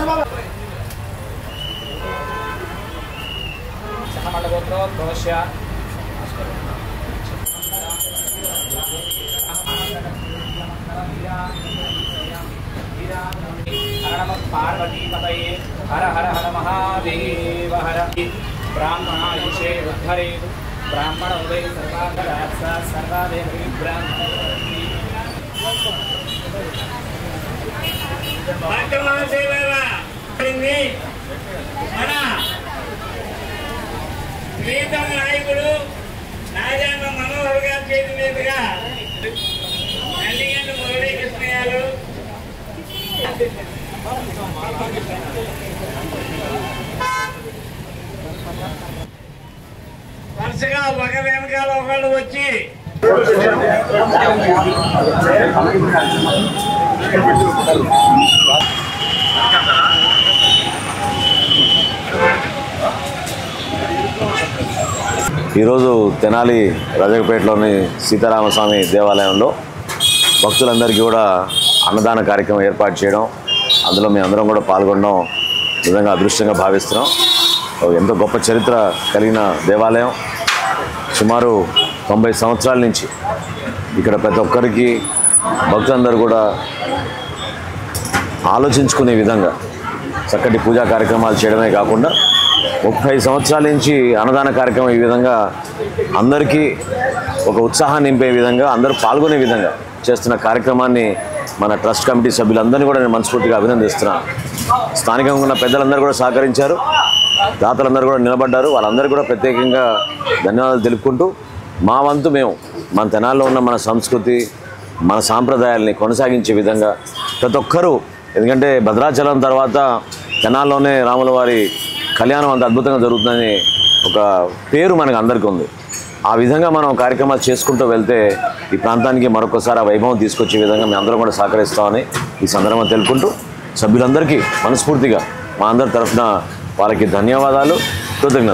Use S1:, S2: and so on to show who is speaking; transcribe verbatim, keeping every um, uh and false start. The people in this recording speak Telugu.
S1: पार्वती पतये हर हर हर महादेव हर ब्राह्मणायुषे उद्धरे ब्राह्मण उदय सर्वागरात्सा सर्वादेव ब्राह्मण
S2: ప్రీతం నాయకుడు రాజాంగ మనోహర్ గారి చేతి మీదుగా నల్లిగండ మురళీ కృష్ణయ్య వరుసగా ఒక వెనకాల ఒకళ్ళు వచ్చి
S3: ఈరోజు తెనాలి రాజకపేటలోని సీతారామస్వామి దేవాలయంలో భక్తులందరికీ కూడా అన్నదాన కార్యక్రమం ఏర్పాటు చేయడం, అందులో మేము అందరం కూడా పాల్గొనడం నిజంగా అదృష్టంగా భావిస్తున్నాం. ఎంతో గొప్ప చరిత్ర కలిగిన దేవాలయం. సుమారు తొంభై సంవత్సరాల నుంచి ఇక్కడ ప్రతి ఒక్కరికి భక్తులందరూ కూడా ఆలోచించుకునే విధంగా చక్కటి పూజా కార్యక్రమాలు చేయడమే కాకుండా ముప్పై సంవత్సరాల నుంచి అన్నదాన కార్యక్రమం ఈ విధంగా అందరికీ ఒక ఉత్సాహాన్ని నింపే విధంగా అందరూ పాల్గొనే విధంగా చేస్తున్న కార్యక్రమాన్ని మన ట్రస్ట్ కమిటీ సభ్యులందరినీ కూడా నేను మనస్ఫూర్తిగా అభినందిస్తున్నాను. స్థానికంగా ఉన్న పెద్దలందరూ కూడా సహకరించారు, దాతలందరూ కూడా నిలబడ్డారు. వాళ్ళందరూ కూడా ప్రత్యేకంగా ధన్యవాదాలు తెలుపుకుంటూ మా వంతు మేము మన తెనాల్లో ఉన్న మన సంస్కృతి మన సాంప్రదాయాల్ని కొనసాగించే విధంగా ప్రతి ఒక్కరూ, ఎందుకంటే భద్రాచలం తర్వాత తెనాల్లోనే రాముల వారి కళ్యాణం అంత అద్భుతంగా జరుగుతుందని ఒక పేరు మనకు అందరికీ ఉంది. ఆ విధంగా మనం కార్యక్రమాలు చేసుకుంటూ వెళ్తే ఈ ప్రాంతానికి మరొకసారి ఆ వైభవం తీసుకొచ్చే విధంగా మేము అందరం కూడా సహకరిస్తామని ఈ సందర్భంగా తెలుపుకుంటూ సభ్యులందరికీ మనస్ఫూర్తిగా మా అందరి తరఫున వాళ్ళకి ధన్యవాదాలు, కృతజ్ఞతలు.